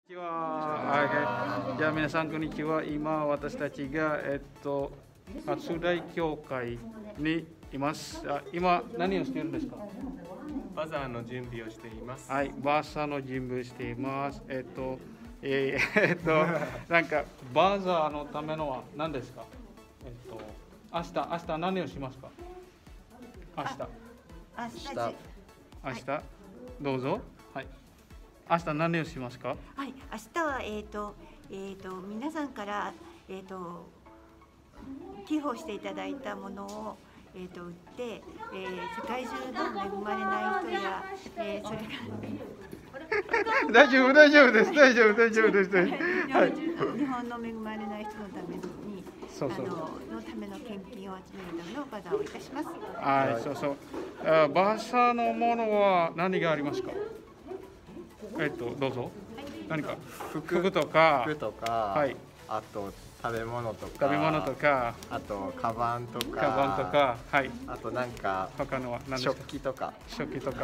こんにちは。じゃあ皆さんこんにちは。今私たちが初台教会にいます。今何をしているんですか？ バザーの準備をしています。 はい、バザーの準備をしています。なんかバザーのためのは何ですか？明日何をしますか？明日どうぞ。はい。明日何をしますか？ はい、明日は皆さんから寄付をしていただいたものを売って、世界中の恵まれない人や、それから大丈夫です。はい。 日本の恵まれない人のためにそうのための献金を集めるためのバザーをいたします。 はい、そう。バザーのものは何がありますか？どうぞ。何か服とか、はい、 あと食べ物とか、あとカバンとか、 はい、 あとなんか他のは何ですか？ 食器とか、 あと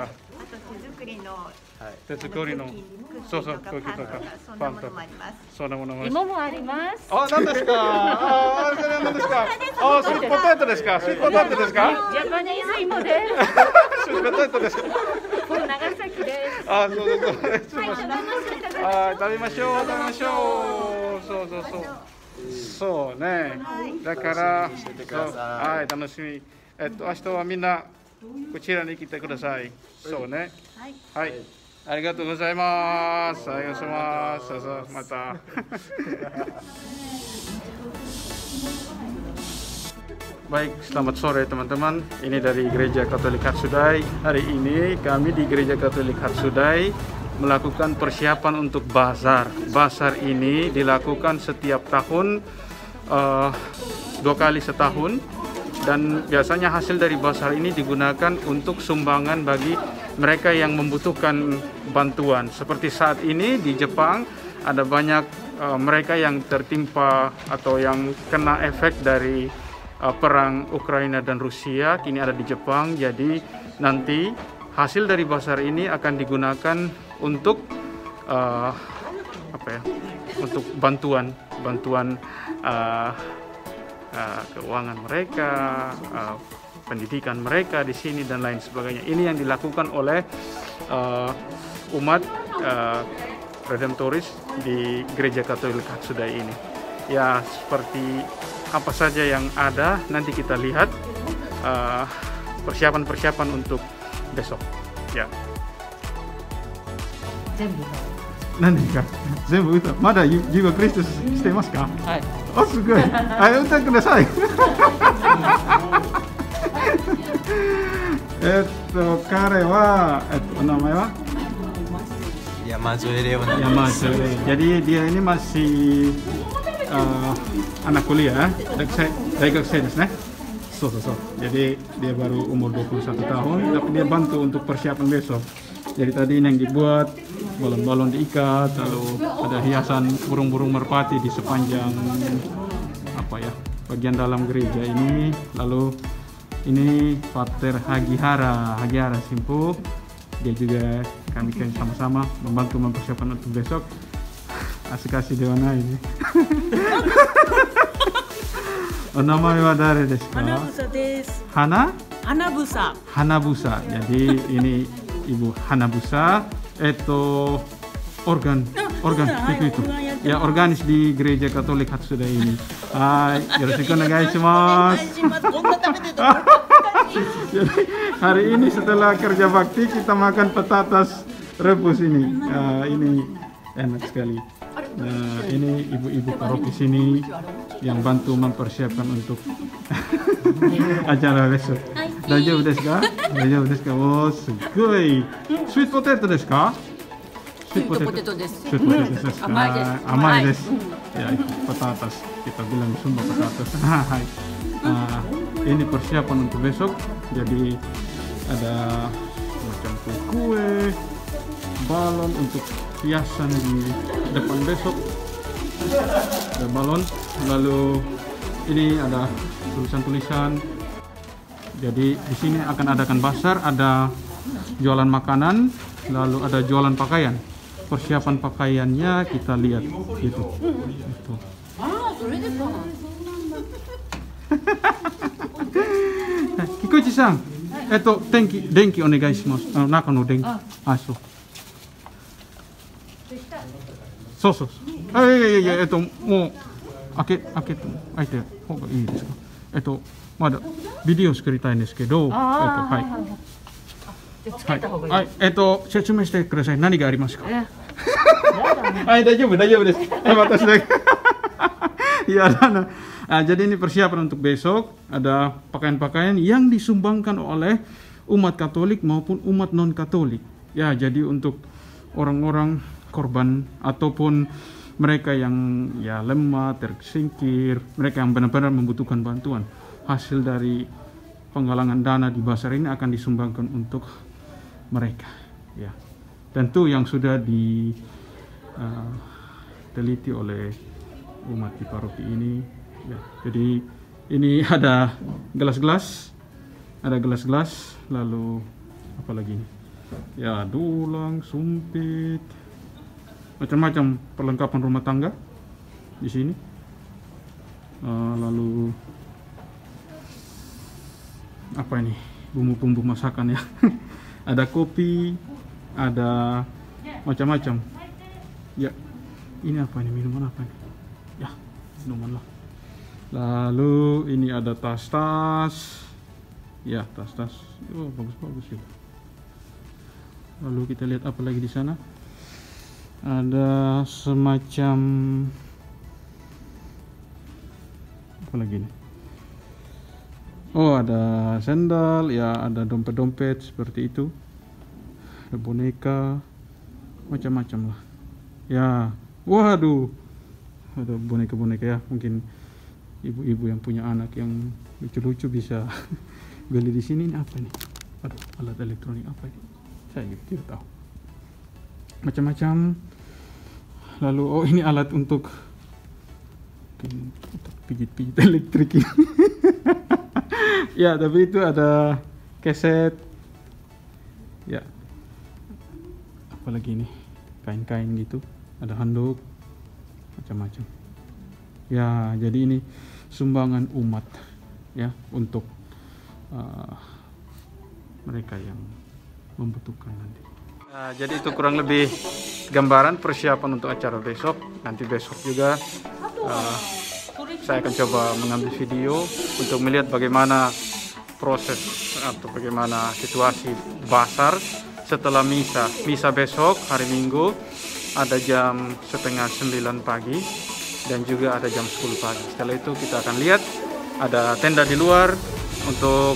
手作りのそうクッキーとかパンとかそんなものもあります。 芋もあります。 何ですか？何ですか？スイートポテトですか？ ジャパニーズ芋です。 スイートポテトですか？ これ長崎です。 食べましょう。そうね。だから、はい、楽しみ。明日はみんなこちらに来てください。そうね。はい。ありがとうございます。ありがとうございます。そうまた。Baik, selamat sore teman-teman. Ini dari Gereja Katolik Hatsudai. Hari ini kami di Gereja Katolik Hatsudai melakukan persiapan untuk bazar. Bazar ini dilakukan setiap tahun, 2 kali setahun, dan biasanya hasil dari bazar ini digunakan untuk sumbangan bagi mereka yang membutuhkan bantuan. Seperti saat ini di Jepang ada banyak mereka yang tertimpa atau yang kena efek dari perang Ukraina dan Rusia, kini ada di Jepang. Jadi nanti hasil dari bazar ini akan digunakan untuk untuk bantuan keuangan mereka, pendidikan mereka di sini dan lain sebagainya. Ini yang dilakukan oleh umat redemptoris di Gereja Katolik Hatsudai ini. Ya, seperti apa saja yang ada nanti kita lihat persiapan untuk besok. Ya. 全部。 何ですか？全部歌。まだジーバクリストしていますか？ はい。 あ、すごい。歌ってください。彼はお名前は？ 山添レオナ。 Jadi dia ini masih anak kuliah, daigakusei desu ne. So. Jadi dia baru umur 21 tahun, tapi dia bantu untuk persiapan besok. Jadi tadi ini yang dibuat, balon-balon diikat, lalu ada hiasan burung-burung merpati di sepanjang bagian dalam gereja ini. Lalu ini Pater Hagihara Simpu, dia juga kami sama-sama membantu mempersiapkan untuk besok. Asik-asik dewana ini. Namae wa dare desu ka? Hanabusa desu. Hanabusa. Jadi ini Ibu Hanabusa. Organ itu. Ya, organis di Gereja Katolik Hatsudai ini. Hai, yoroshiku onegai shimasu. Jadi hari ini setelah kerja bakti kita makan patatas rebus ini. Ini enak sekali. Nah, ini ibu-ibu paroki sini yang bantu mempersiapkan untuk acara besok. Daijoubu desu ka? Oh, sugoi. Sweet potato desu ka? Sweet potato desu. Amai desu. Ya, patatas. Kita bilang Sunda patatas. Ini persiapan untuk besok. Jadi ada macam kue, balon untuk hiasan di depan besok, ada balon, lalu ini ada tulisan-tulisan. Jadi di sini akan adakan bazar, ada jualan makanan, lalu ada jualan pakaian. persiapan pakaiannya kita lihat gitu. Itu. Kikuchi-san, denki onegai shimasu. Naka no denki. So. そうそうそう。もう開けて方がいいですか。まだビデオ作りたいんですけど、はい。説明してください。何がありますか。はい、大丈夫です。私だけ。Ya, jadi ini persiapan untuk besok. Ada pakaian-pakaian yang disumbangkan oleh umat Katolik maupun umat non-Katolik. Ya, jadi untuk orang-orang korban ataupun mereka yang ya lemah, tersingkir, mereka yang benar-benar membutuhkan bantuan. Hasil dari penggalangan dana di Basar ini akan disumbangkan untuk mereka. Ya, tentu yang sudah diteliti oleh umat di paroki ini. Ya, jadi ini ada gelas-gelas, lalu apa lagi ini? Ya, dulang, sumpit, macam-macam perlengkapan rumah tangga di sini. Lalu apa ini? Bumbu-bumbu masakan ya. Ada kopi, ada macam-macam. Ya, ini apa ini? Minuman apa ini? Ya, minuman lah. Lalu ini ada tas-tas. Ya, tas-tas. Oh, bagus-bagus juga. Lalu kita lihat apa lagi di sana. Ada semacam apa lagi nih? Oh, ada sandal, ya, ada dompet-dompet seperti itu. Ada boneka, macam-macam lah. Ya, waduh, ada boneka-boneka ya. Mungkin ibu-ibu yang punya anak yang lucu-lucu bisa beli di sini. Ini apa nih? Aduh, alat elektronik apa ini? Saya tidak tahu. Macam-macam. Lalu oh, ini alat untuk pijit-pijit elektrik. Ya, tapi itu ada keset. Ya, apalagi ini kain-kain gitu, ada handuk, macam-macam. Ya, jadi ini sumbangan umat ya untuk mereka yang membutuhkan nanti. Nah, jadi itu kurang lebih gambaran persiapan untuk acara besok. Nanti besok juga saya akan coba mengambil video untuk melihat bagaimana proses atau bagaimana situasi Basar setelah misa besok hari Minggu. Ada jam 8:30 pagi dan juga ada jam 10 pagi. Setelah itu kita akan lihat ada tenda di luar untuk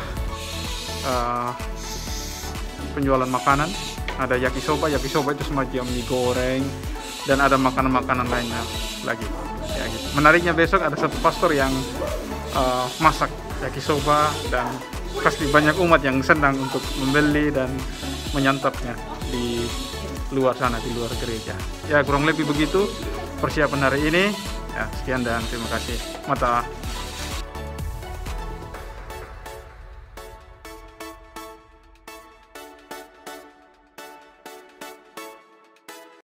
penjualan makanan. Ada yakisoba itu semacam mie goreng, dan ada makanan-makanan lainnya lagi. Ya, gitu. Menariknya besok ada satu pastor yang masak yakisoba, dan pasti banyak umat yang senang untuk membeli dan menyantapnya di luar sana, di luar gereja. Ya, kurang lebih begitu persiapan hari ini. Ya, sekian dan terima kasih. Mata.